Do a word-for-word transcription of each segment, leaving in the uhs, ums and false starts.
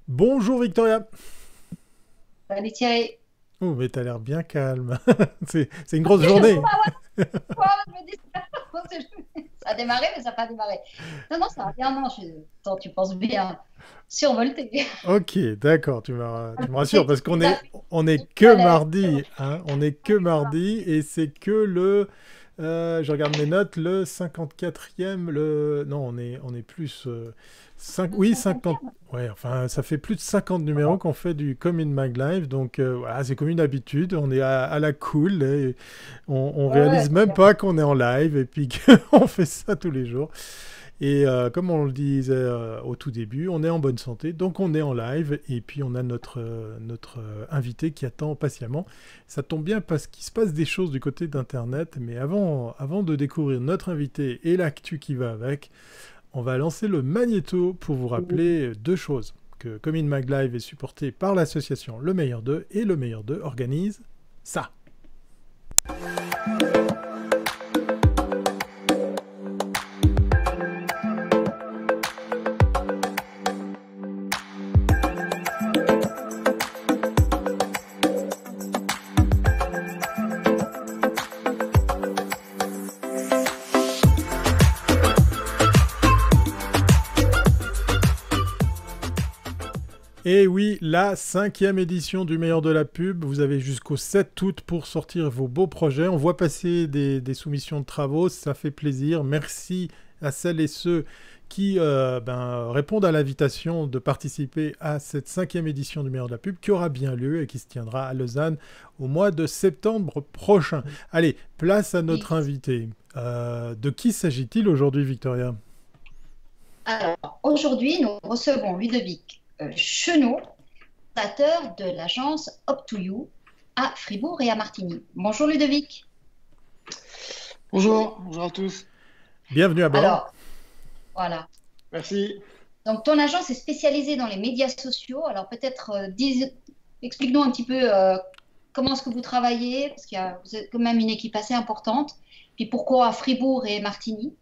Bonjour Victoria. Salut Thierry. Oh, mais t'as l'air bien calme. C'est c'est une grosse Oui, je sais journée. pas, ouais, quoi, je me dis, ça a démarré, mais ça n'a pas démarré. Non, non, ça va bien, non, je... Attends, tu penses bien. Survolté. Ok, d'accord, tu me, tu me rassures C'est parce qu'on les est, affaires on est du que palais. mardi, hein, on est que mardi et c'est que le, euh, je regarde mes notes, le cinquante-quatrième, le, non, on est, on est plus, euh, cinq, Le oui, cinquante, cinquantième. ouais, enfin, ça fait plus de cinquante numéros qu'on fait du Come in Mag Live, donc euh, voilà, c'est comme une habitude, on est à, à la cool, et on, on Ouais, ouais, réalise c'est même bien. pas qu'on est en live et puis qu'on fait ça tous les jours. Et euh, comme on le disait euh, au tout début, on est en bonne santé, donc on est en live, et puis on a notre, euh, notre euh, invité qui attend patiemment. Ça tombe bien parce qu'il se passe des choses du côté d'Internet, mais avant, avant de découvrir notre invité et l'actu qui va avec, on va lancer le magnéto pour vous rappeler deux choses. Que Comme in Mag Live est supporté par l'association Le Meilleur d'eux, et Le Meilleur d'eux organise ça. Et oui, la cinquième édition du meilleur de la pub. Vous avez jusqu'au sept août pour sortir vos beaux projets. On voit passer des, des soumissions de travaux, ça fait plaisir. Merci à celles et ceux qui euh, ben, répondent à l'invitation de participer à cette cinquième édition du meilleur de la pub qui aura bien lieu et qui se tiendra à Lausanne au mois de septembre prochain. Allez, place à notre Oui. invité. Euh, de qui s'agit-il aujourd'hui, Victoria? Alors, aujourd'hui, nous recevons Ludovic euh, Chenot, fondateur de l'agence Up to You à Fribourg et à Martigny. Bonjour Ludovic. Bonjour, bonjour à tous. Bienvenue à bord. Alors, voilà. Merci. Donc, ton agence est spécialisée dans les médias sociaux. Alors, peut-être, euh, dis- explique-nous un petit peu euh, comment est-ce que vous travaillez, parce qu'il y a, vous êtes quand même une équipe assez importante. Puis pourquoi à Fribourg et Martigny?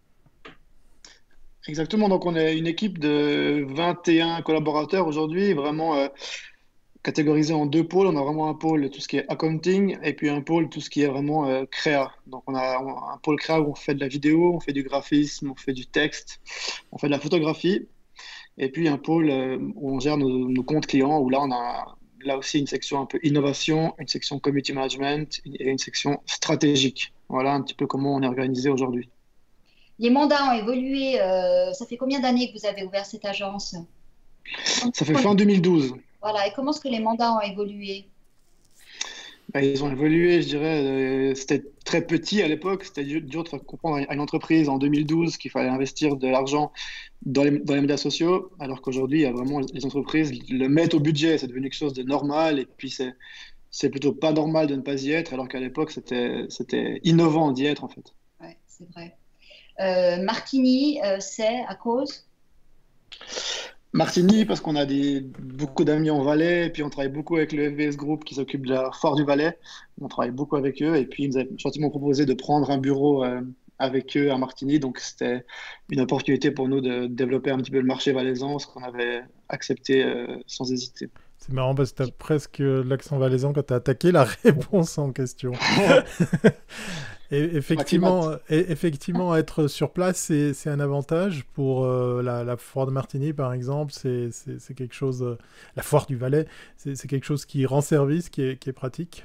Exactement, donc on est une équipe de vingt et un collaborateurs aujourd'hui, vraiment euh, catégorisés en deux pôles. On a vraiment un pôle tout ce qui est accounting et puis un pôle tout ce qui est vraiment euh, créa. Donc on a on a un pôle créa où on fait de la vidéo, on fait du graphisme, on fait du texte, on fait de la photographie. Et puis un pôle euh, où on gère nos, nos comptes clients, où là on a là aussi une section un peu innovation, une section community management et une section stratégique. Voilà un petit peu comment on est organisé aujourd'hui. Les mandats ont évolué. Euh, ça fait combien d'années que vous avez ouvert cette agence? Ça fait fin deux mille douze. Voilà. Et comment est-ce que les mandats ont évolué? Bah, ils ont évolué, je dirais. Euh, c'était très petit à l'époque. C'était dur dur de faire comprendre à une entreprise en deux mille douze qu'il fallait investir de l'argent dans les, dans les médias sociaux, alors qu'aujourd'hui, il y a vraiment les entreprises le mettent au budget. C'est devenu quelque chose de normal. Et puis, c'est, c'est plutôt pas normal de ne pas y être, alors qu'à l'époque, c'était, c'était innovant d'y être, en fait. Ouais, c'est vrai. Euh, Martigny, euh, c'est à cause. Martigny, parce qu'on a des, beaucoup d'amis en Valais, et puis on travaille beaucoup avec le F V S Group qui s'occupe de la Foire du Valais. On travaille beaucoup avec eux, et puis ils nous avaient gentiment proposé de prendre un bureau euh, avec eux à Martigny. Donc c'était une opportunité pour nous de développer un petit peu le marché valaisan, ce qu'on avait accepté euh, sans hésiter. C'est marrant parce que t'as presque l'accent valaisan quand t'as attaqué la réponse en question. Et effectivement, Acclimate. et effectivement, être sur place, c'est c'est un avantage pour euh, la, la foire de Martigny, par exemple. C'est c'est- c'est quelque chose, euh, la foire du Valais, c'est c'est quelque chose qui rend service, qui est, qui est pratique.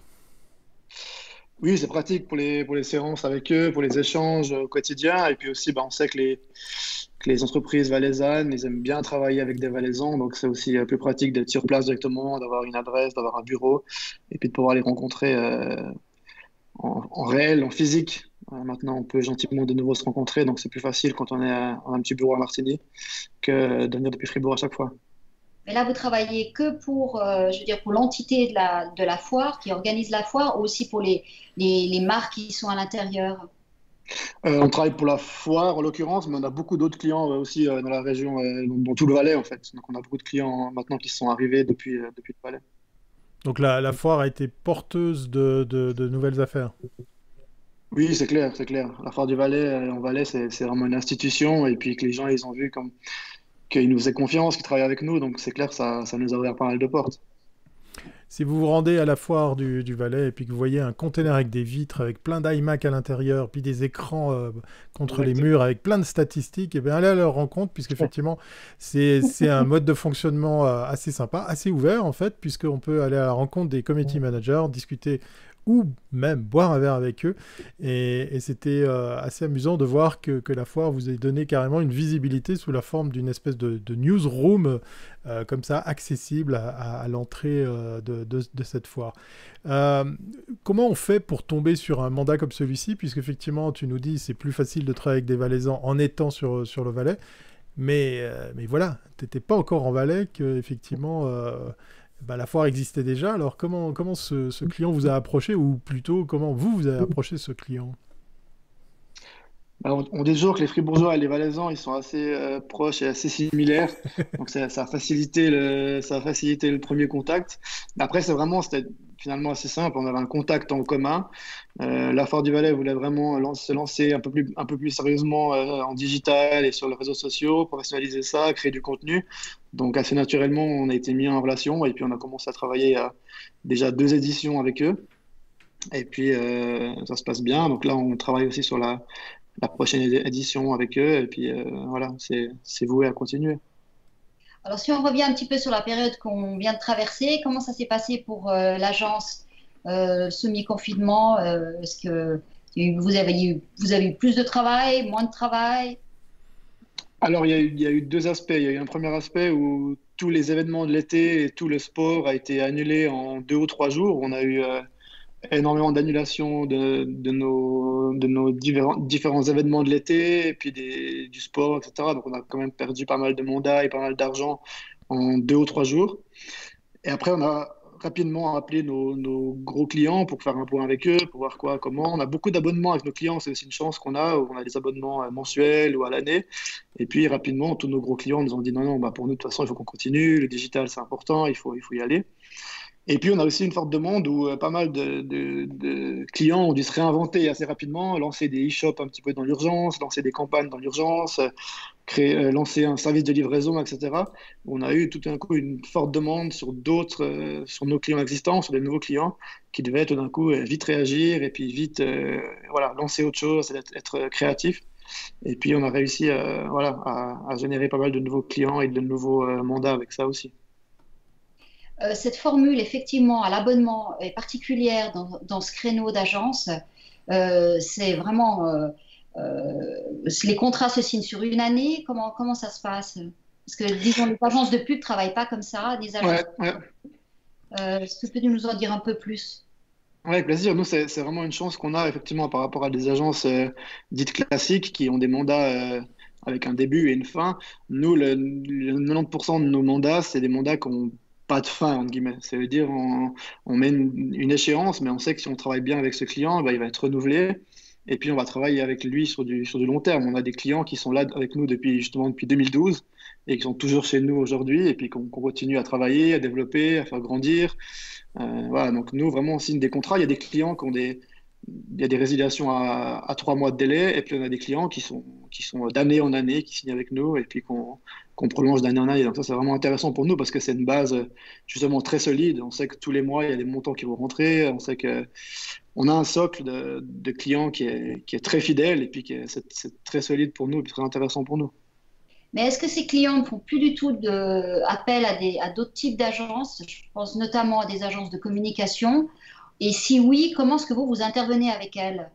Oui, c'est pratique pour les, pour les séances avec eux, pour les échanges au quotidien. Et puis aussi, bah, on sait que les, que les entreprises valaisannes, ils aiment bien travailler avec des Valaisans. Donc, c'est aussi euh, plus pratique d'être sur place directement, d'avoir une adresse, d'avoir un bureau, et puis de pouvoir les rencontrer euh, en, en réel, en physique. Euh, maintenant, on peut gentiment de nouveau se rencontrer. Donc, c'est plus facile quand on est à, à un petit bureau à Martigny que de venir depuis Fribourg à chaque fois. Mais là, vous travaillez que pour, euh, je veux dire, pour l'entité de la, de la foire qui organise la foire, ou aussi pour les, les, les marques qui sont à l'intérieur. Euh, on travaille pour la foire en l'occurrence, mais on a beaucoup d'autres clients euh, aussi euh, dans la région, euh, dans, dans tout le Valais en fait. Donc on a beaucoup de clients euh, maintenant qui sont arrivés depuis, euh, depuis le Valais. Donc la, la foire a été porteuse de, de- de nouvelles affaires. Oui, c'est clair, c'est clair. La foire du Valais, euh, en Valais, c'est c'est vraiment une institution et puis que les gens ils ont vu comme qu'il nous faisait confiance, qu'il travaillait avec nous. Donc c'est clair, ça, ça nous a ouvert pas mal de portes. Si vous vous rendez à la foire du, du Valais et puis que vous voyez un container avec des vitres, avec plein d'iMac à l'intérieur, puis des écrans euh, contre les murs avec plein de statistiques, et bien allez à leur rencontre, puisqu'effectivement, c'est c'est un mode de fonctionnement euh, assez sympa, assez ouvert en fait, puisqu'on peut aller à la rencontre des community managers, discuter ou même boire un verre avec eux. Et, et c'était euh, assez amusant de voir que, que la foire vous ait donné carrément une visibilité sous la forme d'une espèce de, de newsroom euh, comme ça, accessible à, à, à l'entrée euh, de, de, de cette foire. Euh, comment on fait pour tomber sur un mandat comme celui-ci, puisqu'effectivement, tu nous dis c'est plus facile de travailler avec des Valaisans en étant sur, sur le Valais, mais, euh, mais voilà, tu n'étais pas encore en Valais qu'effectivement... Euh, bah, la foire existait déjà, alors comment, comment ce, ce client vous a approché, ou plutôt comment vous, vous avez approché ce client? Bah, On, on dit toujours que les Fribourgeois et les Valaisans, ils sont assez euh, proches et assez similaires. Donc ça, ça a facilité le, ça a facilité le premier contact. Mais après, c'est vraiment, c'était finalement assez simple. On avait un contact en commun. Euh, la Foire du Valais voulait vraiment lan- se lancer un peu plus, un peu plus sérieusement euh, en digital et sur les réseaux sociaux, professionnaliser ça, créer du contenu. Donc assez naturellement, on a été mis en relation et puis on a commencé à travailler à déjà deux éditions avec eux. Et puis euh, ça se passe bien. Donc là, on travaille aussi sur la la prochaine édi- édition avec eux. Et puis euh, voilà, c'est c'est voué à continuer. Alors, si on revient un petit peu sur la période qu'on vient de traverser, comment ça s'est passé pour euh, l'agence euh, semi-confinement? Euh, est-ce que vous avez eu, vous avez eu plus de travail, moins de travail? Alors, il y a eu, il y a eu deux aspects. Il y a eu un premier aspect où tous les événements de l'été et tout le sport a été annulé en deux ou trois jours. On a eu euh, énormément d'annulations de, de nos, de nos différents, différents événements de l'été et puis des, du sport, et cetera. Donc, on a quand même perdu pas mal de mandats et pas mal d'argent en deux ou trois jours. Et après, on a rapidement appelé nos, nos gros clients pour faire un point avec eux, pour voir quoi, comment. On a beaucoup d'abonnements avec nos clients, c'est aussi une chance qu'on a, où on a des abonnements euh, mensuels ou à l'année. Et puis, rapidement, tous nos gros clients nous ont dit non, non, bah, pour nous, de toute façon, il faut qu'on continue, le digital, c'est important, il faut, il faut y aller. Et puis, on a aussi une forte demande où euh, pas mal de, de- de clients ont dû se réinventer assez rapidement, lancer des e-shops un petit peu dans l'urgence, lancer des campagnes dans l'urgence, euh, créer, euh, lancer un service de livraison, et cetera. On a eu tout d'un coup une forte demande sur d'autres, euh, sur nos clients existants, sur des nouveaux clients qui devaient tout d'un coup euh, vite réagir et puis vite euh, voilà, lancer autre chose, être, être créatif. Et puis, on a réussi euh, voilà, à, à générer pas mal de nouveaux clients et de nouveaux euh, mandats avec ça aussi. Euh, cette formule, effectivement, à l'abonnement est particulière dans, dans ce créneau d'agence. Euh, c'est vraiment... euh, euh, les contrats se signent sur une année. Comment, comment ça se passe? Parce que, disons, les agences de pub ne travaillent pas comme ça. Les agences, Ouais, ouais. euh, est-ce que tu peux nous en dire un peu plus? Ouais, avec plaisir. Nous, c'est c'est vraiment une chance qu'on a effectivement par rapport à des agences euh, dites classiques qui ont des mandats euh, avec un début et une fin. Nous, le, le quatre-vingt-dix pour cent de nos mandats, c'est des mandats qui n'ont pas de fin, entre guillemets. Ça veut dire on, on met une, une échéance, mais on sait que si on travaille bien avec ce client, bah, il va être renouvelé. Et puis, on va travailler avec lui sur du, sur du long terme. On a des clients qui sont là avec nous depuis justement depuis deux mille douze et qui sont toujours chez nous aujourd'hui et puis qu'on qu'on continue à travailler, à développer, à faire grandir. Euh, voilà, donc nous, vraiment, on signe des contrats. Il y a des clients qui ont des, il y a des résiliations à, à trois mois de délai, et puis on a des clients qui sont, qui sont d'année en année, qui signent avec nous, et puis qu'on qu'on prolonge d'année en année. Donc ça, c'est vraiment intéressant pour nous parce que c'est une base euh, justement très solide. On sait que tous les mois, il y a des montants qui vont rentrer. On sait que on a un socle de, de clients qui est, qui est très fidèle, et puis qui est, c'est, c'est très solide pour nous, et puis très intéressant pour nous. Mais est-ce que ces clients ne font plus du tout de, appel à des, à d'autres types d'agences? Je pense notamment à des agences de communication. Et si oui, comment est-ce que vous, vous intervenez avec elles?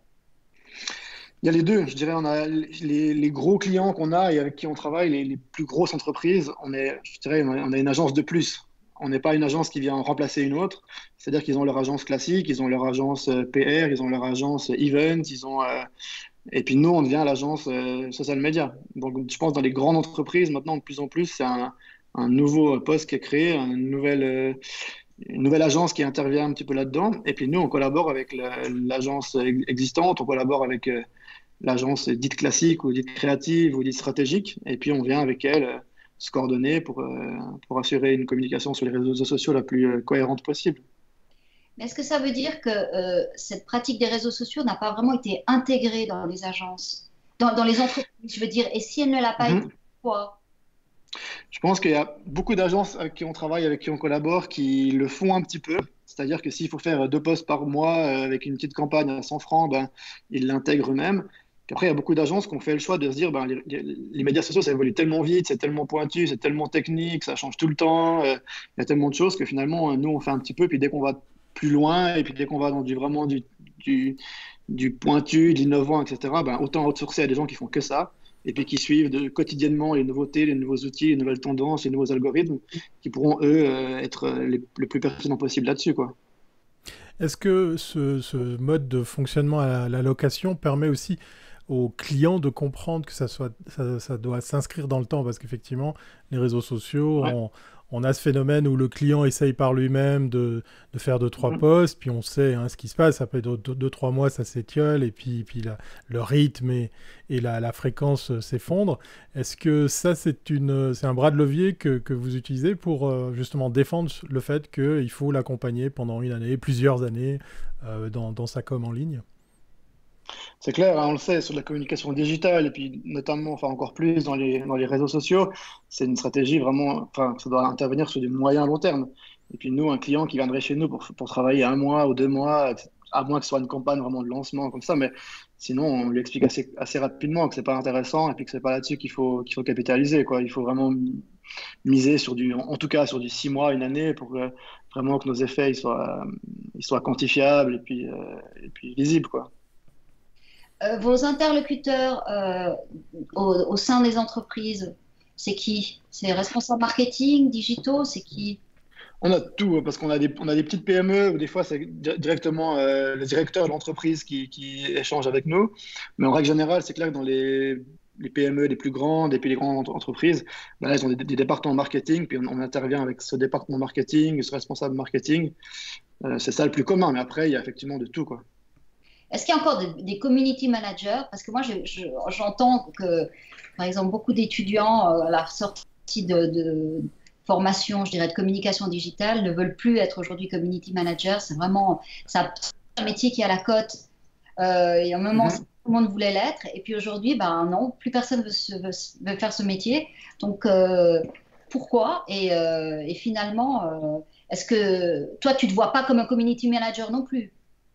Il y a les deux, je dirais, on a les, les gros clients qu'on a et avec qui on travaille, les, les plus grosses entreprises, on est, je dirais, on a, on a une agence de plus. On n'est pas une agence qui vient remplacer une autre. C'est-à-dire qu'ils ont leur agence classique, ils ont leur agence euh, P R, ils ont leur agence euh, event, ils ont, euh, et puis nous, on devient l'agence euh, social media. Donc, je pense dans les grandes entreprises, maintenant, de plus en plus, c'est un, un nouveau poste qui est créé, une nouvelle, euh, une nouvelle agence qui intervient un petit peu là-dedans. Et puis nous, on collabore avec la- l'agence ex- existante, on collabore avec euh, l'agence dite classique ou dite créative ou dite stratégique. Et puis on vient avec elle euh, se coordonner pour, euh, pour assurer une communication sur les réseaux sociaux la plus euh, cohérente possible. Mais est-ce que ça veut dire que euh, cette pratique des réseaux sociaux n'a pas vraiment été intégrée dans les agences, dans, dans les entreprises, je veux dire, et si elle ne l'a pas été, Mhm. pourquoi? Je pense qu'il y a beaucoup d'agences avec qui on travaille, avec qui on collabore, qui le font un petit peu. C'est-à-dire que s'il faut faire deux posts par mois euh, avec une petite campagne à cent francs, ben, ils l'intègrent eux-mêmes. Puis après, il y a beaucoup d'agences qui ont fait le choix de se dire ben, les, les médias sociaux, ça évolue tellement vite, c'est tellement pointu, c'est tellement technique, ça change tout le temps. euh, Il y a tellement de choses que finalement, nous, on fait un petit peu. Puis dès qu'on va plus loin, et puis dès qu'on va dans du, vraiment du, du, du pointu, de l'innovant, et cetera, ben, autant outsourcer à des gens qui font que ça et puis qui suivent de, quotidiennement les nouveautés, les nouveaux outils, les nouvelles tendances, les nouveaux algorithmes, qui pourront, eux, euh, être euh, les, le plus pertinents possible là-dessus, quoi. Est-ce que ce, ce mode de fonctionnement à la, la location permet aussi aux clients de comprendre que ça, soit, ça, ça doit s'inscrire dans le temps? Parce qu'effectivement, les réseaux sociaux, Ouais. on, on a ce phénomène où le client essaye par lui-même de, de faire deux, trois Mhm. posts, puis on sait hein, ce qui se passe. Après deux, deux, deux, trois mois, ça s'étiole, et puis, puis la- le rythme et, et la, la fréquence euh, s'effondrent. Est-ce que ça, c'est une, c'est un bras de levier que, que vous utilisez pour euh, justement défendre le fait qu'il faut l'accompagner pendant une année, plusieurs années euh, dans, dans sa com en ligne? C'est clair, hein, on le sait, sur la communication digitale, et puis notamment, enfin encore plus dans les, dans les réseaux sociaux, c'est une stratégie vraiment, enfin, ça doit intervenir sur du moyen long terme. Et puis nous, un client qui viendrait chez nous pour, pour travailler un mois ou deux mois, à moins que ce soit une campagne vraiment de lancement comme ça, mais sinon, on lui explique assez, assez rapidement que c'est pas intéressant et puis que c'est pas là-dessus qu'il faut, qu'il faut capitaliser, quoi. Il faut vraiment miser sur du, en tout cas sur du six mois, une année, pour que, vraiment que nos effets ils soient, ils soient quantifiables et puis, euh, et puis visibles, quoi. Euh, vos interlocuteurs euh, au, au sein des entreprises, c'est qui? C'est responsables marketing, digitaux, c'est qui? On a tout, hein, parce qu'on a des, on a des petites P M E où des fois c'est di- directement euh, le directeur de l'entreprise qui, qui échange avec nous. Mais en règle générale, c'est clair que dans les, les P M E les plus grandes et puis les grandes entre- entreprises, ben là, ils ont des, des départements marketing, puis on, on intervient avec ce département marketing, ce responsable marketing. Euh, c'est ça le plus commun, mais après, il y a effectivement de tout, quoi. Est-ce qu'il y a encore des, des community managers? Parce que moi, je- je- j'entends que, par exemple, beaucoup d'étudiants euh, à la sortie de, de formation, je dirais, de communication digitale, ne veulent plus être aujourd'hui community manager. C'est vraiment ça, un métier qui est à la cote. Euh, et à un moment, tout Mhm. le monde voulait l'être. Et puis aujourd'hui, ben non, plus personne veut, se- veut, veut faire ce métier. Donc, euh, pourquoi? Et, euh, et finalement, euh, est-ce que toi, tu ne te vois pas comme un community manager non plus?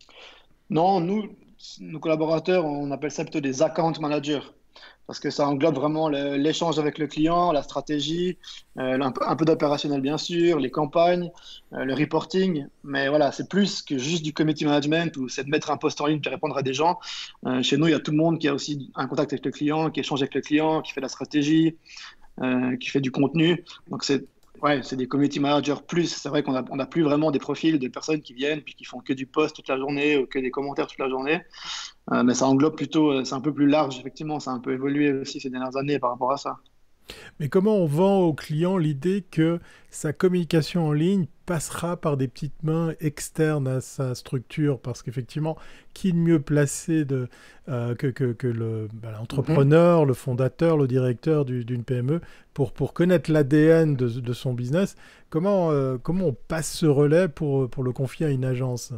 Non, nous, nos collaborateurs, on appelle ça plutôt des account managers. Parce que ça englobe vraiment le- l'échange avec le client, la stratégie, euh, un peu, un peu d'opérationnel bien sûr, les campagnes, euh, le reporting. Mais voilà, c'est plus que juste du community management ou c'est de mettre un post en ligne puis répondre à des gens. Euh, chez nous, il y a tout le monde qui a aussi un contact avec le client, qui échange avec le client, qui fait de la stratégie, euh, qui fait du contenu. Donc c'est ouais, c'est des community managers plus. C'est vrai qu'on a, on a plus vraiment des profils de personnes qui viennent puis qui font que du post toute la journée ou que des commentaires toute la journée. Euh, mais ça englobe plutôt, euh, c'est un peu plus large, effectivement, ça a un peu évolué aussi ces dernières années par rapport à ça. Mais comment on vend au client l'idée que sa communication en ligne passera par des petites mains externes à sa structure? Parce qu'effectivement, qui de mieux placé de, euh, que, que, que le, bah, Mhm. l'entrepreneur, le fondateur, le directeur du- d'une P M E pour, pour connaître l'A D N de, de son business? Comment, euh, comment on passe ce relais pour, pour le confier à une agence?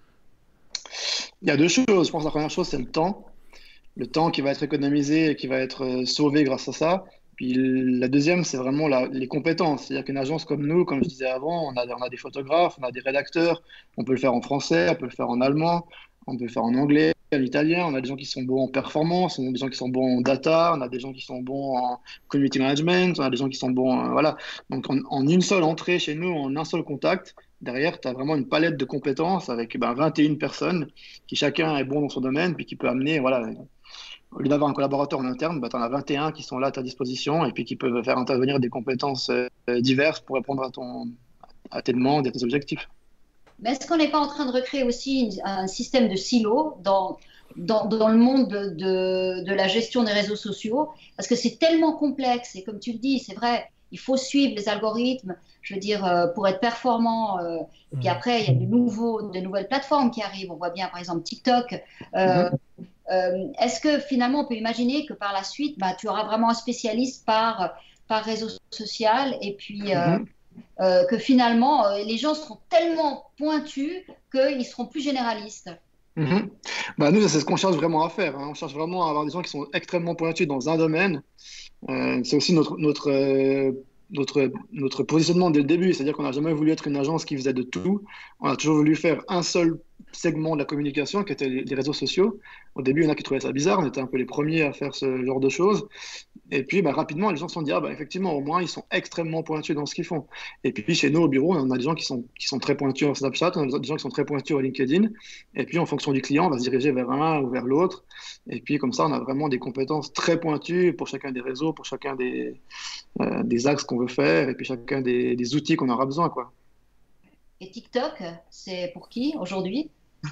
Il y a deux choses. Je pense que la première chose, c'est le temps. Le temps qui va être économisé et qui va être euh, sauvé grâce à ça. Puis la deuxième, c'est vraiment la- les compétences. C'est-à-dire qu'une agence comme nous, comme je disais avant, on a, on a des photographes, on a des rédacteurs, on peut le faire en français, on peut le faire en allemand, on peut le faire en anglais, en italien. On a des gens qui sont bons en performance, on a des gens qui sont bons en data, on a des gens qui sont bons en community management, on a des gens qui sont bons, en- voilà. Donc en, en une seule entrée chez nous, en un seul contact, derrière, tu as vraiment une palette de compétences avec ben, vingt et une personnes qui chacun est bon dans son domaine, puis qui peut amener, voilà, au lieu d'avoir un collaborateur en interne, bah, tu en as vingt et un qui sont là à ta disposition et puis qui peuvent faire intervenir des compétences euh, diverses pour répondre à, ton, à tes demandes et à tes objectifs. Mais est-ce qu'on n'est pas en train de recréer aussi une- un système de silo dans, dans, dans le monde de, de, de la gestion des réseaux sociaux? Parce que c'est tellement complexe et comme tu le dis, c'est vrai, il faut suivre les algorithmes, je veux dire, euh, pour être performant. Euh, et puis Hmm. après, il y a de, nouveaux, de nouvelles plateformes qui arrivent. On voit bien, par exemple, TikTok. Euh, Mhm, euh, est-ce que finalement, on peut imaginer que par la suite, bah, tu auras vraiment un spécialiste par, par réseau social et puis euh, mhm. euh, que finalement, euh, les gens seront tellement pointus qu'ils seront plus généralistes. Mhm. Bah, nous, c'est ce qu'on cherche vraiment à faire, hein. On cherche vraiment à avoir des gens qui sont extrêmement pointus dans un domaine. Euh, c'est aussi notre, notre, euh, notre, notre positionnement dès le début, c'est-à-dire qu'on n'a jamais voulu être une agence qui faisait de tout. On a toujours voulu faire un seul segment de la communication, qui était les, les réseaux sociaux. Au début, il y en a qui trouvaient ça bizarre, on était un peu les premiers à faire ce genre de choses. Et puis, bah, rapidement, les gens se sont dit, ah, bah, effectivement, au moins, ils sont extrêmement pointus dans ce qu'ils font. Et puis, chez nous, au bureau, on a des gens qui sont, qui sont très pointus en Snapchat, on a des gens qui sont très pointus au LinkedIn. Et puis, en fonction du client, on va se diriger vers un ou vers l'autre. Et puis, comme ça, on a vraiment des compétences très pointues pour chacun des réseaux, pour chacun des, euh, des axes qu'on veut faire, et puis chacun des, des outils qu'on aura besoin, quoi. Et TikTok, c'est pour qui aujourd'hui?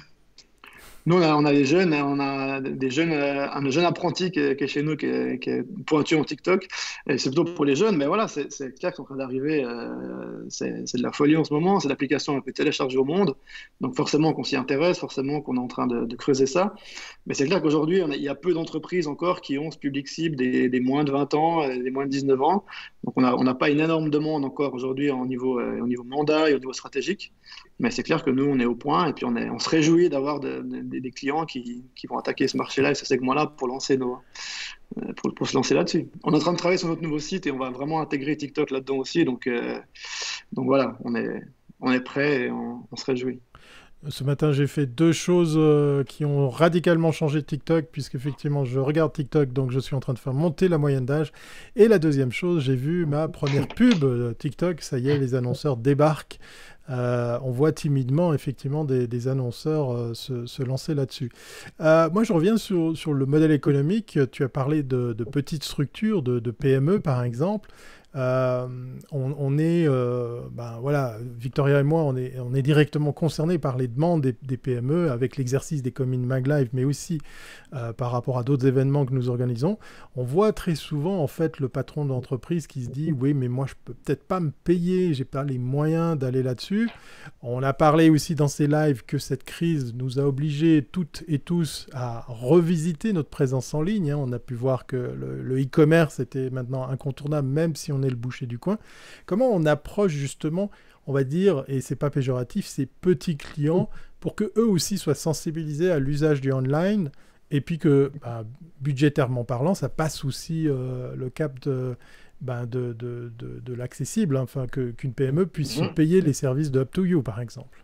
Nous, on a, on a des jeunes, on a des jeunes, euh, un jeune apprenti qui est, qui est chez nous, qui est, qui est pointu en TikTok. Et c'est plutôt pour les jeunes, mais voilà, c'est c'est clair qu'ils sont en train d'arriver. Euh, c'est c'est de la folie en ce moment. C'est l'application la plus téléchargée au monde. Donc forcément qu'on s'y intéresse, forcément qu'on est en train de, de creuser ça. Mais c'est clair qu'aujourd'hui, on a- il y a peu d'entreprises encore qui ont ce public cible des, des moins de vingt ans, euh, des moins de dix-neuf ans. Donc on a- on n'a pas une énorme demande encore aujourd'hui au niveau, euh, au niveau mandat et au niveau stratégique. Mais c'est clair que nous, on est au point et puis on, est, on se réjouit d'avoir de- de- des clients qui, qui vont attaquer ce marché-là et ce segment-là pour lancer nos, euh, pour, pour se lancer là-dessus. On est en train de travailler sur notre nouveau site et on va vraiment intégrer TikTok là-dedans aussi. Donc, euh, donc voilà, on est, on est prêt et on, on se réjouit. Ce matin, j'ai fait deux choses euh, qui ont radicalement changé TikTok, puisqu'effectivement, je regarde TikTok, donc je suis en train de faire monter la moyenne d'âge. Et la deuxième chose, j'ai vu ma première pub euh, TikTok. Ça y est, les annonceurs débarquent. Euh, on voit timidement, effectivement, des, des annonceurs euh, se, se lancer là-dessus. Euh, moi, je reviens sur, sur le modèle économique. Tu as parlé de, de petites structures, de, de P M E, par exemple. Euh, on, on est, euh, ben voilà, Victoria et moi, on est, on est directement concernés par les demandes des, des P M E avec l'exercice des communes MagLive, mais aussi euh, par rapport à d'autres événements que nous organisons. On voit très souvent, en fait, le patron de l'entreprise qui se dit, oui, mais moi, je peux peut-être pas me payer, j'ai pas les moyens d'aller là-dessus. On a parlé aussi dans ces lives que cette crise nous a obligés toutes et tous à revisiter notre présence en ligne, hein. On a pu voir que le, le e-commerce était maintenant incontournable, même si on est le boucher du coin. Comment on approche justement, on va dire, et c'est pas péjoratif, ces petits clients pour que eux aussi soient sensibilisés à l'usage du online et puis que, bah, budgétairement parlant, ça passe aussi euh, le cap de, bah, de, de, de, de l'accessible, hein, enfin que, qu'une P M E puisse se Mhm. payer les services de Up to You, par exemple.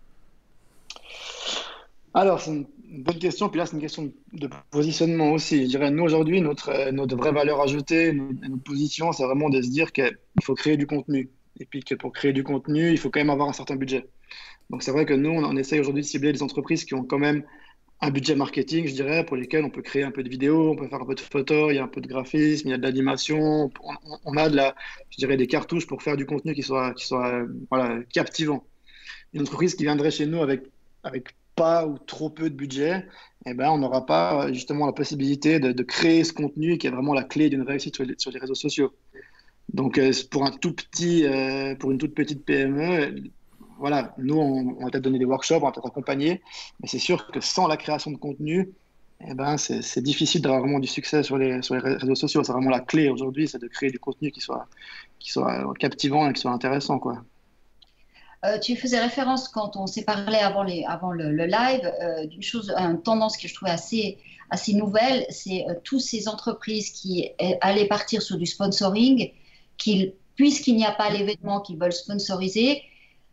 Alors, c'est une une bonne question. Puis là, c'est une question de positionnement aussi. Je dirais, nous, aujourd'hui, notre, euh, notre vraie valeur ajoutée, notre, notre position, c'est vraiment de se dire qu'il faut créer du contenu. Et puis que pour créer du contenu, il faut quand même avoir un certain budget. Donc, c'est vrai que nous, on, on essaye aujourd'hui de cibler des entreprises qui ont quand même un budget marketing, je dirais, pour lesquels on peut créer un peu de vidéos, on peut faire un peu de photos, il y a un peu de graphisme, il y a de l'animation, on, on- on a de la, je dirais, des cartouches pour faire du contenu qui soit, qui soit, euh, voilà, captivant. Une entreprise qui viendrait chez nous avec, avec pas ou trop peu de budget, eh ben, on n'aura pas euh, justement la possibilité de, de créer ce contenu qui est vraiment la clé d'une réussite sur les, sur les réseaux sociaux. Donc, euh, pour un tout petit, euh, pour une toute petite P M E, voilà, nous, on, on va peut-être donner des workshops, on va peut-être accompagner, mais c'est sûr que sans la création de contenu, eh ben, c'est c'est difficile d'avoir vraiment du succès sur les, sur les réseaux sociaux. C'est vraiment la clé aujourd'hui, c'est de créer du contenu qui soit, qui soit captivant et qui soit intéressant, quoi. Euh, tu faisais référence quand on s'est parlé avant, les, avant le, le live euh, d'une chose, une tendance que je trouvais assez, assez nouvelle, c'est euh, toutes ces entreprises qui euh, allaient partir sur du sponsoring, qui, puisqu'il n'y a pas l'événement qu'ils veulent sponsoriser,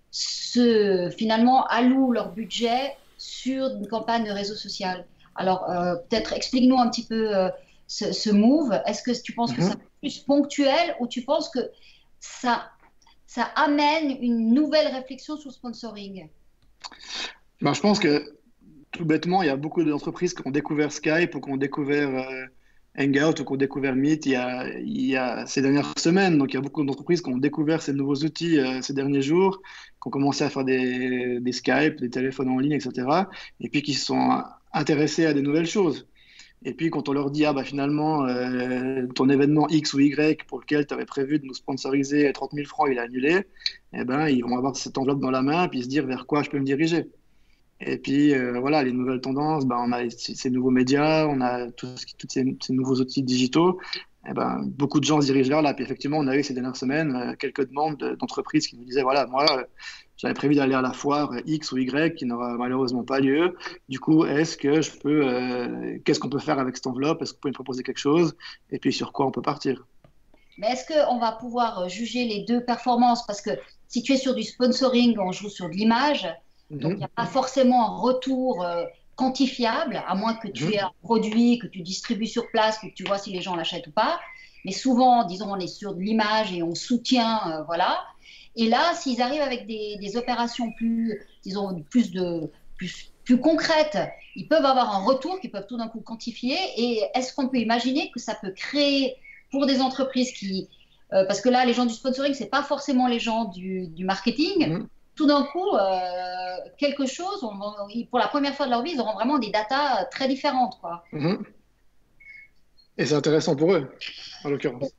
se, finalement allouent leur budget sur une campagne de réseau social. Alors, euh, peut-être explique-nous un petit peu euh, ce, ce move. Est-ce que tu penses que c'est Mhm. plus ponctuel ou tu penses que ça ça amène une nouvelle réflexion sur le sponsoring? Ben, je pense que tout bêtement, il y a beaucoup d'entreprises qui ont découvert Skype ou qui ont découvert euh, Hangout ou qui ont découvert Meet il y a, il y a ces dernières semaines. Donc, il y a beaucoup d'entreprises qui ont découvert ces nouveaux outils euh, ces derniers jours, qui ont commencé à faire des, des Skype, des téléphones en ligne, et cetera. Et puis qui se sont intéressés à des nouvelles choses. Et puis, quand on leur dit, ah bah finalement, euh, ton événement X ou Y pour lequel tu avais prévu de nous sponsoriser trente mille francs, il est annulé, eh ben, ils vont avoir cette enveloppe dans la main et puis se dire vers quoi je peux me diriger. Et puis, euh, voilà, les nouvelles tendances, bah, on a ces, ces nouveaux médias, on a tout ce qui- tous ces, ces nouveaux outils digitaux. eh ben, beaucoup de gens se dirigent vers là. Puis effectivement, on a eu ces dernières semaines euh, quelques demandes de- d'entreprises qui nous disaient, voilà, moi, euh, j'avais prévu d'aller à la foire X ou Y qui n'aura malheureusement pas lieu. Du coup, est-ce que je peux, euh, qu'est-ce qu'on peut faire avec cette enveloppe? Est-ce que vous pouvez me proposer quelque chose? Et puis sur quoi on peut partir? Mais est-ce qu'on va pouvoir juger les deux performances? Parce que si tu es sur du sponsoring, on joue sur de l'image. Donc, il n'y Mhm, a pas forcément un retour euh, quantifiable, à moins que tu aies mhm, un produit, que tu distribues sur place, que tu vois si les gens l'achètent ou pas. Mais souvent, disons, on est sur de l'image et on soutient, euh, voilà. Et là, s'ils arrivent avec des, des opérations plus, disons, plus de, plus, plus concrètes, ils peuvent avoir un retour qu'ils peuvent tout d'un coup quantifier. Et est-ce qu'on peut imaginer que ça peut créer pour des entreprises qui, euh, parce que là, les gens du sponsoring, c'est pas forcément les gens du, du marketing. mhm, Tout d'un coup, euh, quelque chose, on, on- pour la première fois de leur vie, ils auront vraiment des datas très différentes, quoi. mhm. Et c'est intéressant pour eux, en l'occurrence.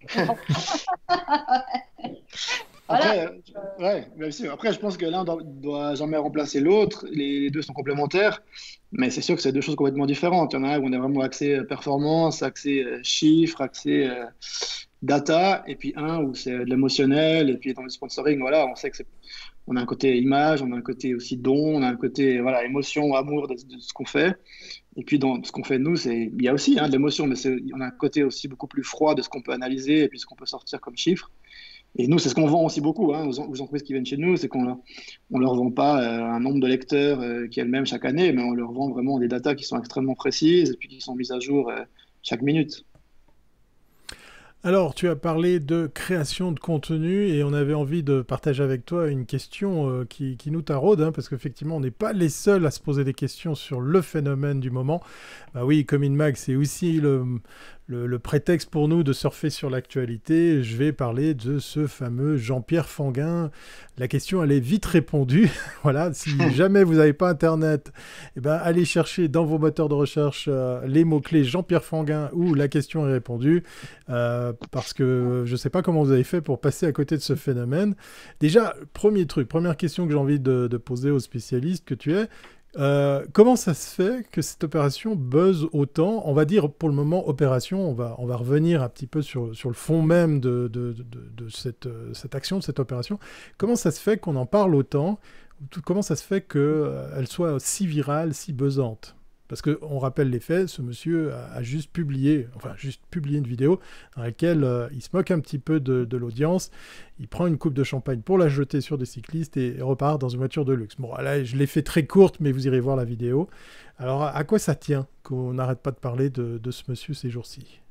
Voilà. Après, euh, ouais, bien sûr. Après, je pense que l'un doit, doit jamais remplacer l'autre. Les, les deux sont complémentaires, mais c'est sûr que c'est deux choses complètement différentes. Il y en a un où on est vraiment axé euh, performance, axé euh, chiffres, axé euh, data, et puis un où c'est de l'émotionnel, et puis dans le sponsoring, voilà, on sait que c'est, on a un côté image, on a un côté aussi don, on a un côté voilà émotion, amour de, de ce qu'on fait. Et puis dans ce qu'on fait nous, c'est, il y a aussi hein, de l'émotion, mais c'est, on a un côté aussi beaucoup plus froid de ce qu'on peut analyser et puis ce qu'on peut sortir comme chiffres. Et nous, c'est ce qu'on vend aussi beaucoup hein, aux, aux entreprises qui viennent chez nous, c'est qu'on leur, on leur vend pas euh, un nombre de lecteurs euh, qui est le même chaque année, mais on leur vend vraiment des datas qui sont extrêmement précises et puis qui sont mises à jour euh, chaque minute. Alors, tu as parlé de création de contenu et on avait envie de partager avec toi une question euh, qui, qui nous taraude, hein, parce qu'effectivement, on n'est pas les seuls à se poser des questions sur le phénomène du moment. Bah oui, comme InMag, c'est aussi le, le, le prétexte pour nous de surfer sur l'actualité. Je vais parler de ce fameux Jean-Pierre Fanguin. La question, elle est vite répondue. Voilà, si jamais vous n'avez pas Internet, eh ben, allez chercher dans vos moteurs de recherche euh, les mots-clés Jean-Pierre Fanguin où la question est répondue. Euh, parce que je ne sais pas comment vous avez fait pour passer à côté de ce phénomène. Déjà, premier truc, première question que j'ai envie de, de poser aux spécialistes que tu es, euh, comment ça se fait que cette opération buzz autant? On va dire pour le moment opération, on va, on va revenir un petit peu sur, sur le fond même de, de, de, de cette, euh, cette action, de cette opération. Comment ça se fait qu'on en parle autant? Comment ça se fait qu'elle euh, soit si virale, si buzzante? Parce qu'on rappelle les faits, ce monsieur a, a juste publié, enfin juste publié une vidéo dans laquelle euh, il se moque un petit peu de, de l'audience, il prend une coupe de champagne pour la jeter sur des cyclistes et, et repart dans une voiture de luxe. Bon, là, je l'ai fait très courte, mais vous irez voir la vidéo. Alors, à, à quoi ça tient qu'on n'arrête pas de parler de, de ce monsieur ces jours-ci?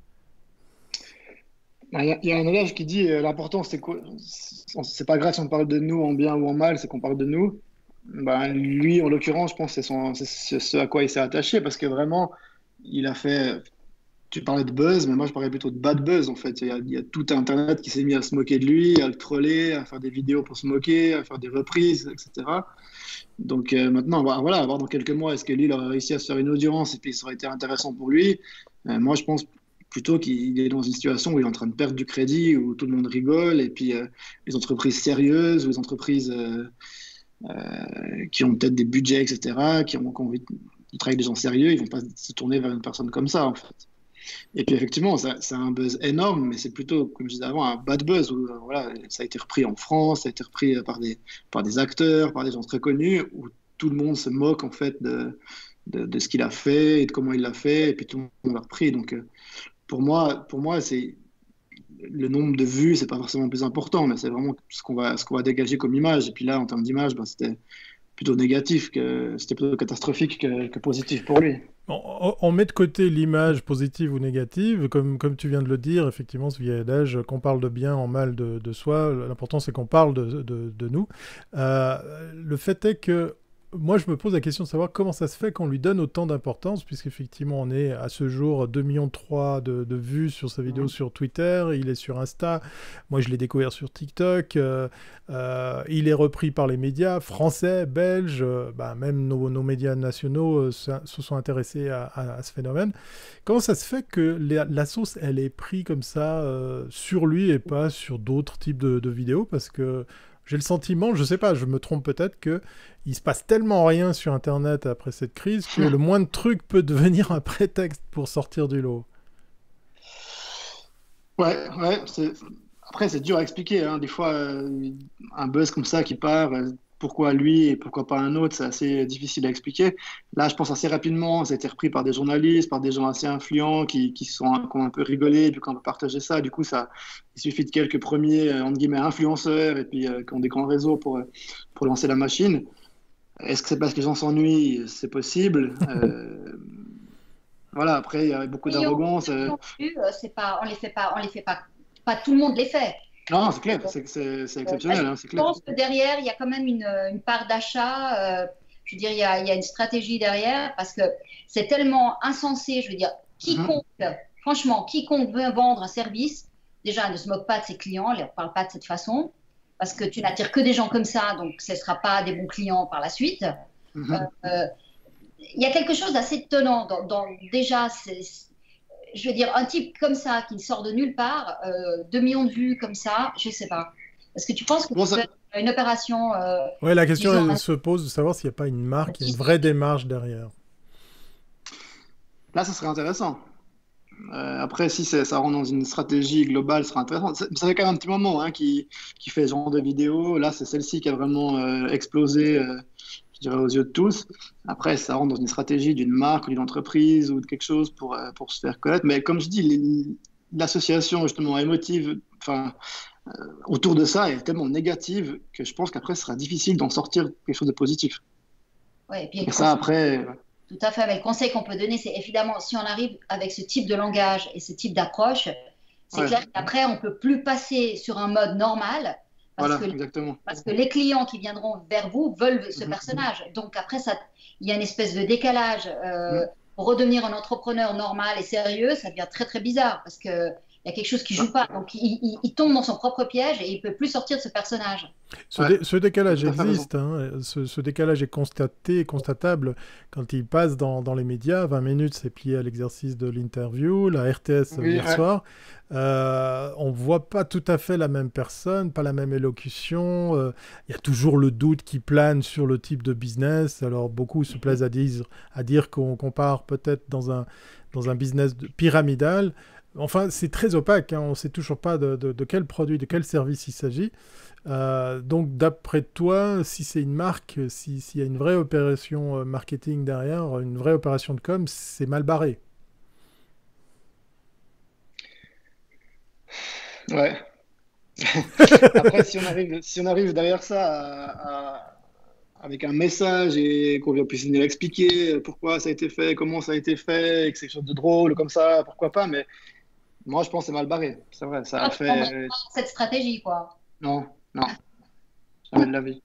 Il y, a il y a un adage qui dit euh, l'important, c'est quoi? C'est pas grave si on parle de nous en bien ou en mal, c'est qu'on parle de nous. Ben, lui, en l'occurrence, je pense que c'est son- c'est ce ce à quoi il s'est attaché parce que vraiment, il a fait. Tu parlais de buzz, mais moi je parlais plutôt de bad buzz en fait. Il y a, il y a tout Internet qui s'est mis à se moquer de lui, à le troller, à faire des vidéos pour se moquer, à faire des reprises, et cetera. Donc euh, maintenant, on va- voilà, à voir dans quelques mois, est-ce que lui il aura réussi à se faire une audience et puis ça aurait été intéressant pour lui. Euh, moi je pense plutôt qu'il est dans une situation où il est en train de perdre du crédit, où tout le monde rigole, et puis euh, les entreprises sérieuses ou les entreprises euh, euh, qui ont peut-être des budgets, et cetera, qui ont, qui ont envie de, qui travaillent avec des gens sérieux, ils vont pas se tourner vers une personne comme ça en fait. Et puis effectivement, ça, c'est un buzz énorme, mais c'est plutôt, comme je disais avant, un bad buzz où euh, voilà, ça a été repris en France, ça a été repris euh, par des, par des acteurs, par des gens très connus, où tout le monde se moque en fait de, de, de ce qu'il a fait et de comment il l'a fait, et puis tout le monde l'a repris. Donc euh, pour moi, pour moi, c'est le nombre de vues, c'est pas forcément le plus important, mais c'est vraiment ce qu'on va, ce qu'on va dégager comme image. Et puis là, en termes d'image, ben, c'était plutôt négatif, que c'était plutôt catastrophique que, que positif pour lui. On, on met de côté l'image positive ou négative, comme, comme tu viens de le dire, effectivement, ce vieil adage, qu'on parle de bien en mal de, de soi, l'important c'est qu'on parle de, de, de nous. Euh, le fait est que moi, je me pose la question de savoir comment ça se fait qu'on lui donne autant d'importance, puisqu'effectivement, on est à ce jour deux virgule trois millions de, de vues sur sa vidéo Mhm. sur Twitter, il est sur Insta, moi je l'ai découvert sur TikTok, euh, euh, il est repris par les médias français, belges, euh, bah, même nos, nos médias nationaux euh, se, se sont intéressés à, à- à ce phénomène. Comment ça se fait que la, la sauce, elle est prise comme ça euh, sur lui et pas sur d'autres types de, de vidéos? Parce que j'ai le sentiment, je sais pas, je me trompe peut-être, que il se passe tellement rien sur Internet après cette crise que le moindre truc peut devenir un prétexte pour sortir du lot. Ouais, ouais. c'est- Après, c'est dur à expliquer, hein. Des fois, euh, un buzz comme ça qui part, euh, pourquoi lui et pourquoi pas un autre, c'est assez difficile à expliquer. Là, je pense assez rapidement, ça a été repris par des journalistes, par des gens assez influents qui, qui sont, qui ont un peu rigolé, et puis qu'on peut partager ça. Du coup, ça, il suffit de quelques premiers, euh, entre guillemets, influenceurs, et puis euh, qui ont des grands réseaux pour, euh, pour lancer la machine. Est-ce que c'est parce que les gens s'ennuient? C'est possible. Euh, voilà, après, il y a beaucoup Millions d'arrogance. euh. non plus, euh, c'est pas, on les fait pas, on les fait pas, pas tout le monde les fait. Non, c'est clair, c'est c'est- c'est Euh, exceptionnel, hein, c'est Je clair. pense que derrière, il y a quand même une, une part d'achat. euh, je veux dire, il y a, il y a une stratégie derrière parce que c'est tellement insensé. Je veux dire, Mhm, quiconque, franchement, quiconque veut vendre un service, déjà, ne se moque pas de ses clients, ne leur parle pas de cette façon parce que tu n'attires que des gens comme ça, donc ce ne sera pas des bons clients par la suite. mhm. Euh, Il y a quelque chose d'assez étonnant dans, dans- déjà, c'est- je veux dire, un type comme ça qui sort de nulle part, euh, deux millions de vues comme ça, je sais pas. Est-ce que tu penses que Bon, tu ça, fais une opération, euh, Ouais, la question disons, elle un se pose de savoir s'il n'y a pas une marque, il y a une petit- vraie démarche derrière. là, ça serait intéressant. Euh, après, si c'est- ça rentre dans une stratégie globale, ce serait intéressant. Ça, ça fait quand même un petit moment hein, qui, qui fait ce genre de vidéo. Là, c'est celle-ci qui a vraiment euh, explosé, euh, je dirais, aux yeux de tous. Après, ça rentre dans une stratégie d'une marque, ou d'une entreprise ou de quelque chose pour, euh, pour se faire connaître. Mais comme je dis, les- l'association justement émotive, enfin, autour de ça est tellement négative que je pense qu'après, ce sera difficile d'en sortir quelque chose de positif. ouais, et puis Et le ça, conseil- après, tout à fait. Mais le conseil qu'on peut donner, c'est évidemment, si on arrive avec ce type de langage et ce type d'approche, c'est ouais, clair qu'après, on peut plus passer sur un mode normal parce voilà, que exactement. parce que les clients qui viendront vers vous veulent ce Mhm. personnage. Donc après, ça, il y a une espèce de décalage. Euh, Mhm. pour redevenir un entrepreneur normal et sérieux, ça devient très très bizarre parce que il y a quelque chose qui joue pas. Donc il, il- il tombe dans son propre piège et il peut plus sortir de ce personnage. Ce, Ouais, dé- ce tu as décalage tout à fait raison. existe, hein, ce, ce décalage est constaté, constatable quand il passe dans, dans les médias. vingt minutes, c'est plié à l'exercice de l'interview. La R T S Oui, hier ouais. soir, euh, on voit pas tout à fait la même personne, pas la même élocution. euh, Il y a toujours le doute qui plane sur le type de business. Alors beaucoup se plaisent à dire, à dire qu'on compare peut-être dans un, dans un business de- pyramidal. Enfin, c'est très opaque, hein, on ne sait toujours pas de, de- de quel produit, de quel service il s'agit. Euh, donc, d'après toi, si c'est une marque, si- s'il y a une vraie opération euh, marketing derrière, une vraie opération de com, c'est mal barré. Ouais. Après, si on arrive, si on arrive derrière ça à- à- avec un message et qu'on vient puisse venir expliquer pourquoi ça a été fait, comment ça a été fait, et que c'est quelque chose de drôle comme ça, pourquoi pas, mais moi je pense que c'est mal barré. C'est vrai, ça a Toi, tu prendrais fait. pas cette stratégie, quoi. Non, non, jamais de la vie.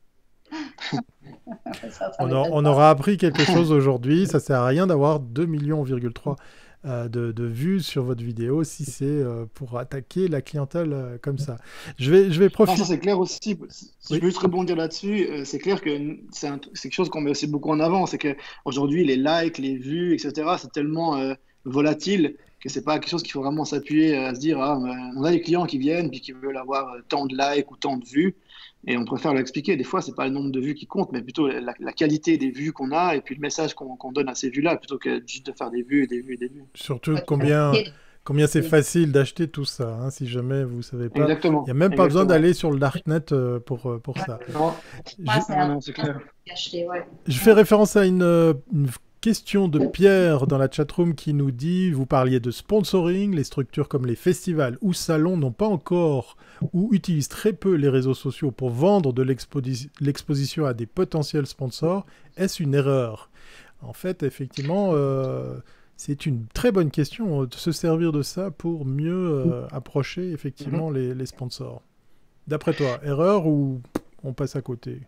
Ça, ça On, a- m'étonne on pas. aura appris quelque chose aujourd'hui. Ça sert à rien d'avoir deux millions virgule trois euh, de, de vues sur votre vidéo si c'est euh, pour attaquer la clientèle euh, comme ça. Je vais, je vais Non, ça profiter. c'est clair aussi. Si si je Oui. peux juste rebondir là-dessus, euh, c'est clair que c'est un- c'est quelque chose qu'on met aussi beaucoup en avant. C'est que aujourd'hui les likes, les vues, et cetera, c'est tellement euh, volatile que c'est pas quelque chose qu'il faut vraiment s'appuyer à se dire, ah, euh, on a des clients qui viennent puis qui veulent avoir euh, tant de likes ou tant de vues. Et on préfère leur expliquer. Des fois, c'est pas le nombre de vues qui compte, mais plutôt la, la qualité des vues qu'on a et puis le message qu'on qu'on donne à ces vues-là, plutôt que juste de faire des vues et des vues et des vues. Surtout Ouais, tu as combien, expliqué. combien c'est facile d'acheter tout ça, hein, si jamais vous savez pas. Il n'y Exactement, a même pas besoin exactement. d'aller sur le darknet euh, pour, euh, pour Ouais, ça. Non, Je, c'est non, un non, c'est clair. acheté, ouais. je fais référence à une, euh, une question de Pierre dans la chatroom qui nous dit, vous parliez de sponsoring, les structures comme les festivals ou salons n'ont pas encore ou utilisent très peu les réseaux sociaux pour vendre de l'exposi- l'exposition à des potentiels sponsors. Est-ce une erreur? En fait, effectivement, euh, c'est une très bonne question euh, de se servir de ça pour mieux euh, approcher Mhm. effectivement les, les sponsors. D'après toi, erreur ou on passe à côté?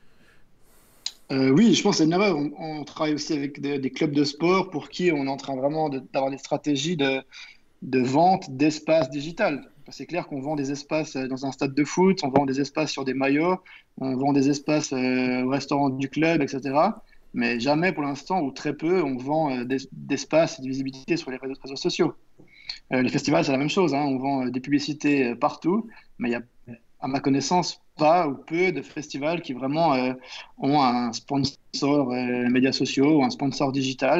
Euh, oui, je pense que c'est une erreur. On, on travaille aussi avec des, des clubs de sport pour qui on est en train vraiment de- d'avoir des stratégies de, de vente d'espace digital. C'est clair qu'on vend des espaces euh, dans un stade de foot, on vend des espaces sur des maillots, on vend des espaces euh, au restaurant du club, et cetera. Mais jamais pour l'instant, ou très peu, on vend euh, des- d'espace et de visibilité sur les réseaux, réseaux sociaux. Euh, les festivals, c'est la même chose, hein. On vend euh, des publicités euh, partout, mais il y a, à ma connaissance, pas ou peu de festivals qui vraiment euh, ont un sponsor euh, médias sociaux ou un sponsor digital.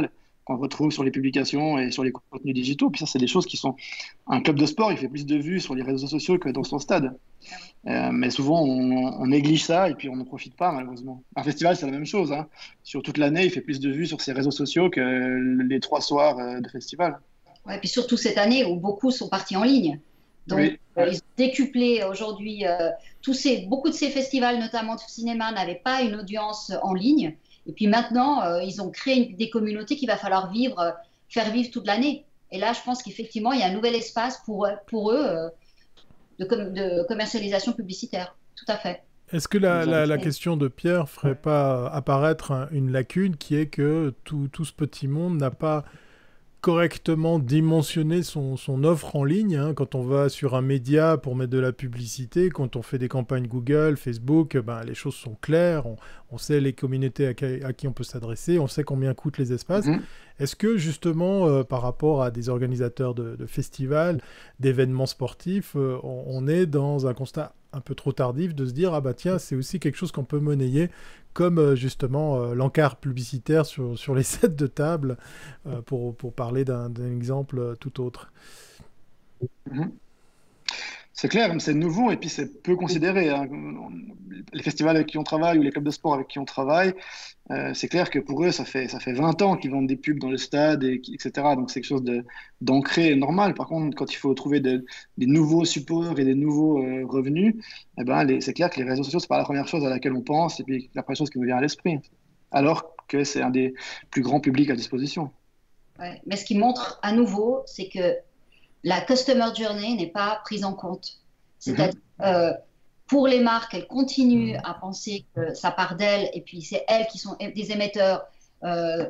qu'on retrouve sur les publications et sur les contenus digitaux. Puis ça, c'est des choses qui sont... Un club de sport, il fait plus de vues sur les réseaux sociaux que dans son stade. Euh, mais souvent, on, on néglige ça et puis on n'en profite pas, malheureusement. Un festival, c'est la même chose, hein. Sur toute l'année, il fait plus de vues sur ses réseaux sociaux que les trois soirs euh, de festival. Ouais, puis surtout cette année où beaucoup sont partis en ligne. Donc, Oui. euh, ils ont décuplé aujourd'hui. Euh, tous ces, beaucoup de ces festivals, notamment de cinéma, n'avaient pas une audience en ligne. Et puis maintenant, euh, ils ont créé une- des communautés qu'il va falloir vivre, euh, faire vivre toute l'année. Et là, je pense qu'effectivement, il y a un nouvel espace pour, pour eux euh, de, com- de commercialisation publicitaire. Tout à fait. Est-ce que la, Vous la, avez la fait. question de Pierre ferait pas apparaître un- une lacune qui est que tout, tout ce petit monde n'a pas correctement dimensionner son, son offre en ligne, hein. Quand on va sur un média pour mettre de la publicité, quand on fait des campagnes Google, Facebook, ben, les choses sont claires, on, on sait les communautés à qui, à qui on peut s'adresser, on sait combien coûtent les espaces. Mhm. Est-ce que justement, euh, par rapport à des organisateurs de, de festivals, d'événements sportifs, euh, on, on est dans un constat un peu trop tardif de se dire, ah bah tiens, c'est aussi quelque chose qu'on peut monnayer, comme euh, justement euh, l'encart publicitaire sur, sur les sets de table, euh, pour, pour parler d'un d'un exemple euh, tout autre. Mhm. C'est clair, mais c'est nouveau et puis c'est peu considéré, hein. Les festivals avec qui on travaille ou les clubs de sport avec qui on travaille, euh, c'est clair que pour eux, ça fait, ça fait vingt ans qu'ils vendent des pubs dans le stade, et, qui- et cetera. Donc c'est quelque chose de, d'ancré et normal. Par contre, quand il faut trouver de- des nouveaux supports et des nouveaux euh, revenus, eh ben, les- c'est clair que les réseaux sociaux, c'est pas la première chose à laquelle on pense et puis la première chose qui nous vient à l'esprit. Alors que c'est un des plus grands publics à disposition. Ouais. Mais ce qui montre à nouveau, c'est que la customer journey n'est pas prise en compte. C'est-à-dire, euh, pour les marques, elles continuent à penser que ça part d'elles et puis c'est elles qui sont des émetteurs euh,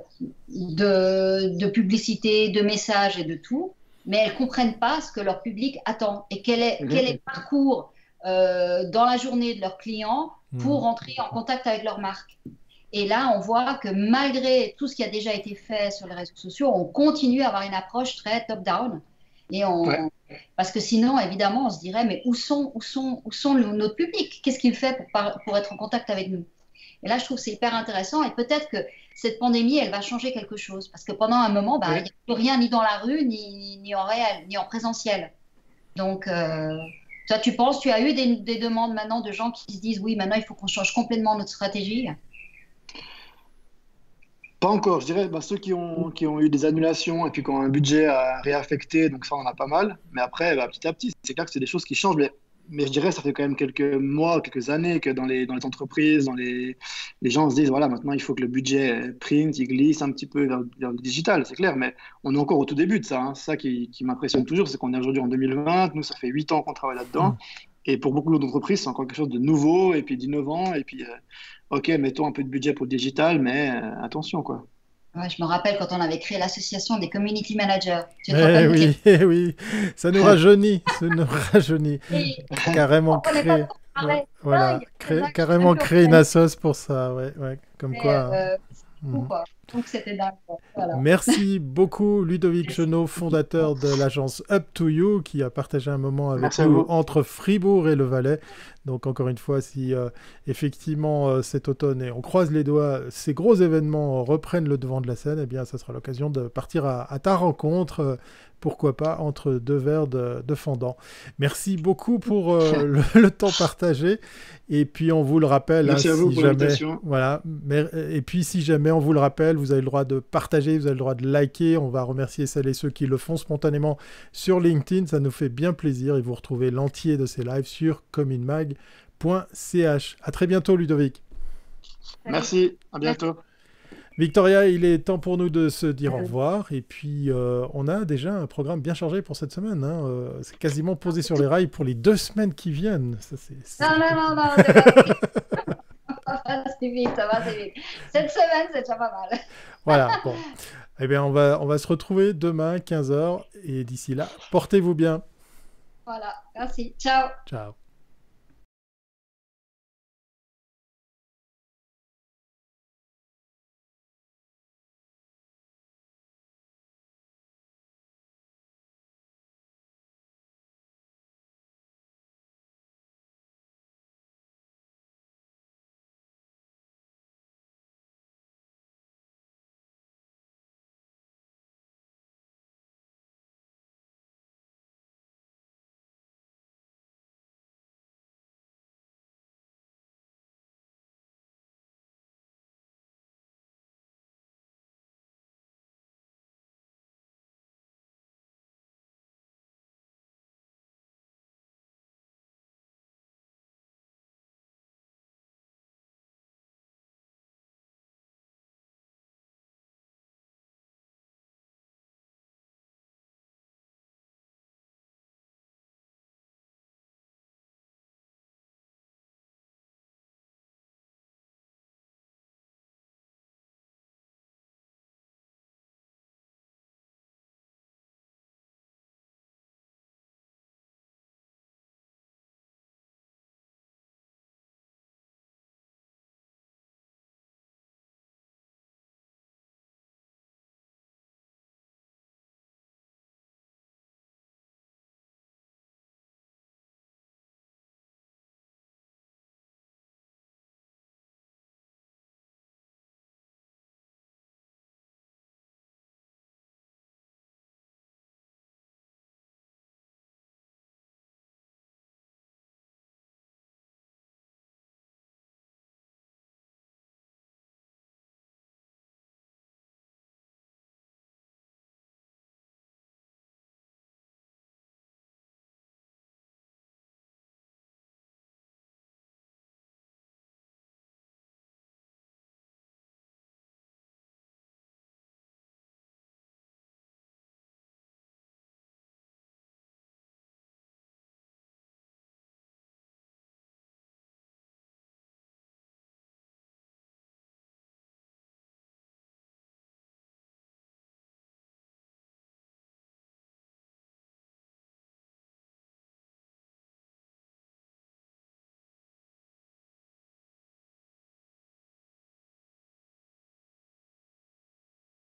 de, de publicité, de messages et de tout, mais elles ne comprennent pas ce que leur public attend et quel est, Mhm. quel est le parcours euh, dans la journée de leurs clients pour Mhm. entrer en contact avec leur marque. Et là, on voit que malgré tout ce qui a déjà été fait sur les réseaux sociaux, on continue à avoir une approche très top-down. Et on... Ouais. Parce que sinon, évidemment, on se dirait, mais où sont, où sont, où sont le- notre public? Qu'est-ce qu'il fait pour, par- pour être en contact avec nous? Et là, je trouve que c'est hyper intéressant. Et peut-être que cette pandémie, elle va changer quelque chose. Parce que pendant un moment, bah, il Ouais. n'y a plus rien ni dans la rue, ni, ni en réel, ni en présentiel. Donc, euh, toi, tu penses, tu as eu des, des demandes maintenant de gens qui se disent, oui, maintenant, il faut qu'on change complètement notre stratégie. Pas encore, je dirais bah, ceux qui ont, qui ont eu des annulations et puis qui ont un budget à réaffecter, donc ça on en a pas mal. Mais après, bah, petit à petit, c'est clair que c'est des choses qui changent. Mais, mais je dirais ça fait quand même quelques mois, quelques années que dans les, dans les entreprises, dans les, les gens se disent voilà, maintenant il faut que le budget print, il glisse un petit peu vers, vers le digital, c'est clair. Mais on est encore au tout début de ça, hein. C'est ça qui, qui m'impressionne toujours, c'est qu'on est aujourd'hui en deux mille vingt, nous ça fait huit ans qu'on travaille là-dedans. Mm. Et pour beaucoup d'entreprises, c'est encore quelque chose de nouveau et puis d'innovant. Et puis, euh, ok, mettons un peu de budget pour le digital, mais euh, attention quoi. Ouais, je me rappelle quand on avait créé l'association des community managers. Tu te Eh rappelles de oui, eh oui, ça nous rajeunit, ça nous rajeunit. Et Carrément on n'est pas créé, trop pareil. ouais, voilà, Dingue, cré- dingue, carrément un peu créé une organisé, assoce pour ça, ouais, ouais, comme quoi. euh, Mhm. fou, quoi. Donc c'était dingue, quoi. Voilà. Merci beaucoup Ludovic Chenot, fondateur de l'agence Up to You, qui a partagé un moment avec Merci à nous vous. entre Fribourg et le Valais. Donc encore une fois, si euh, effectivement euh, cet automne, et on croise les doigts, ces gros événements euh, reprennent le devant de la scène, eh bien ça sera l'occasion de partir à, à ta rencontre, euh, pourquoi pas, entre deux verres de, de fendant. Merci beaucoup pour euh, le, le temps partagé. Et puis on vous le rappelle, hein, Merci à vous si pour jamais, l'invitation. voilà, mais, et puis si jamais on vous le rappelle, vous avez le droit de partager, vous avez le droit de liker. On va remercier celles et ceux qui le font spontanément sur LinkedIn, ça nous fait bien plaisir. Et vous retrouvez l'entier de ces lives sur cominmag point c h. À très bientôt Ludovic. Merci, à bientôt. Victoria, il est temps pour nous de se dire au revoir. Et puis, euh, on a déjà un programme bien chargé pour cette semaine, hein. Euh, c'est quasiment posé sur les rails pour les deux semaines qui viennent. Ça, c'est, c'est... Non, non, non, non, c'est pas vite. Ça va, c'est vite, ça va, c'est vite. Cette semaine, c'est déjà pas mal. Voilà, bon. Eh bien, on va, on va se retrouver demain, quinze heures. Et d'ici là, portez-vous bien. Voilà, merci. Ciao. Ciao.